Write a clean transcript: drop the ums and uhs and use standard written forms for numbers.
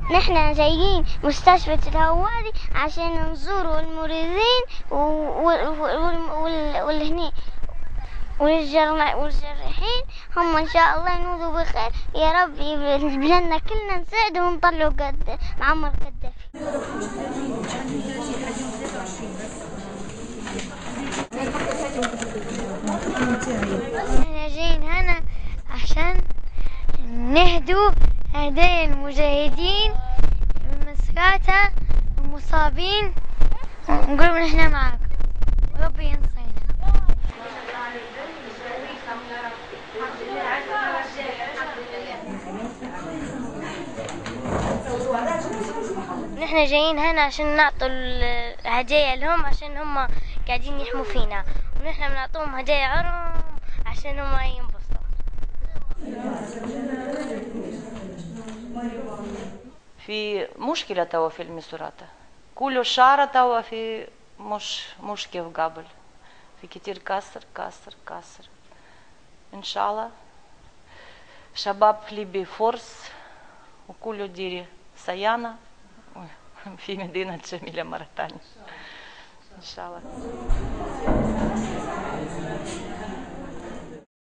نحن جايين مستشفى الهواري عشان نزوروا المريضين والهني والجرحين. هم إن شاء الله ينوضوا بخير يا رب، يبلنا كلنا نساعد ونطلعوا قد معمر قدافي. احنا جايين هنا عشان نهدوا هدايا المجاهدين المسكاتة المصابين، نقول نحن معاكم وربي ينصرنا. نحن جايين هنا عشان نعطوا الهدايا لهم عشان هم قاعدين يحموا فينا، ونحن بنعطوهم هدايا عرم عشان هم ينبسطوا. في مشكلة توا في المسورات، كل الشعر توا في مش كيف قبل، في كتير كسر كسر كسر. إن شاء الله شباب ليبي فورس وكله ديري صيانة في مدينة جميلة مرة ثانية إن شاء الله.